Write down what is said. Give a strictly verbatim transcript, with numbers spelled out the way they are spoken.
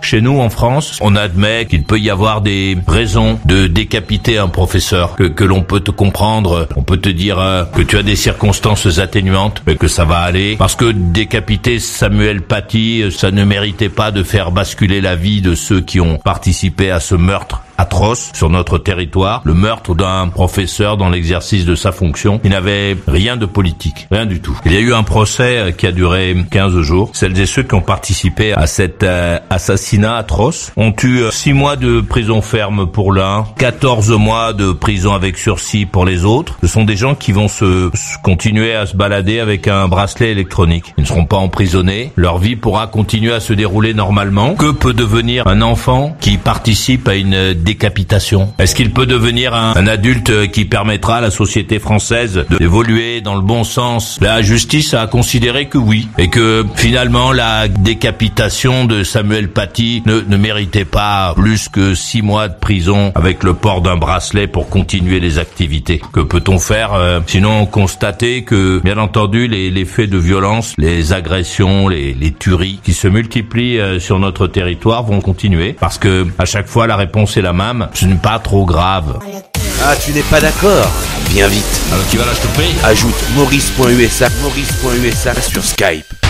chez nous en France, on admet qu'il peut y avoir des raisons de décapiter un professeur, que, que l'on peut te comprendre, on peut te dire euh, que tu as des circonstances atténuantes, mais que ça va aller. Parce que décapiter Samuel Paty, ça ne méritait pas de faire basculer la vie de ceux qui ont participé à ce meurtre atroce sur notre territoire, le meurtre d'un professeur dans l'exercice de sa fonction. Il n'avait rien de politique, rien du tout. Il y a eu un procès qui a duré quinze jours. Celles et ceux qui ont participé à cet euh, assassinat atroce ont eu six mois de prison ferme pour l'un, quatorze mois de prison avec sursis pour les autres. Ce sont des gens qui vont se, se continuer à se balader avec un bracelet électronique. Ils ne seront pas emprisonnés. Leur vie pourra continuer à se dérouler normalement. Que peut devenir un enfant qui participe à une décapitation? Est-ce qu'il peut devenir un, un adulte qui permettra à la société française d'évoluer dans le bon sens? La justice a considéré que oui, et que finalement la décapitation de Samuel Paty ne, ne méritait pas plus que six mois de prison avec le port d'un bracelet pour continuer les activités. Que peut-on faire euh, sinon constater que, bien entendu, les, les faits de violence, les agressions, les, les tueries qui se multiplient euh, sur notre territoire vont continuer, parce que à chaque fois la réponse est la même. Ce n'est pas trop grave. Ah, tu n'es pas d'accord? Viens vite. Alors tu vas là, je te paye. Ajoute maurice point u s a maurice point u s a sur Skype.